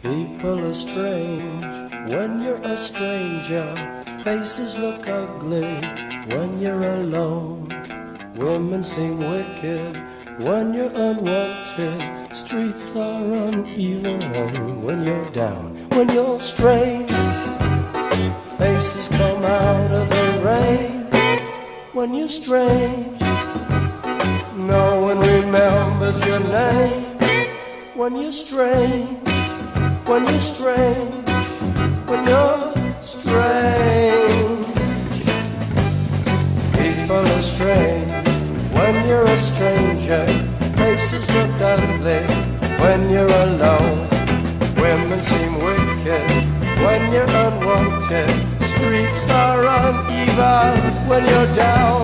People are strange when you're a stranger. Faces look ugly when you're alone. Women seem wicked when you're unwanted. Streets are uneven when you're down. When you're strange, faces come out of the rain. When you're strange, no one remembers your name. When you're strange, when you're strange, when you're strange. People are strange when you're a stranger. Faces look ugly when you're alone. Women seem wicked when you're unwanted. Streets are uneven when you're down.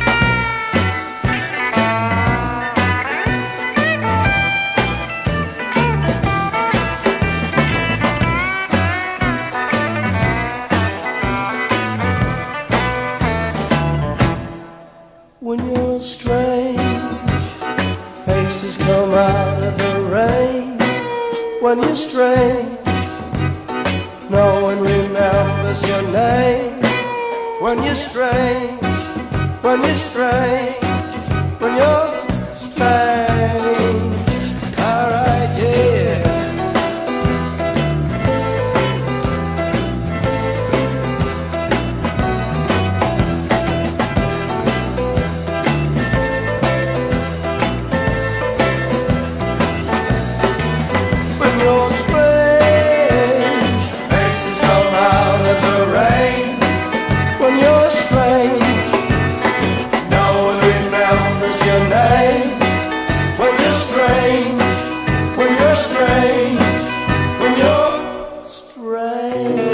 When you're strange, faces come out of the rain. When you're strange, no one remembers your name. When you're strange, when you're strange, when you're strange. Alright, yeah. You're strange, faces come out of the rain. When you're strange, no one remembers your name. When you're strange, when you're strange, when you're strange.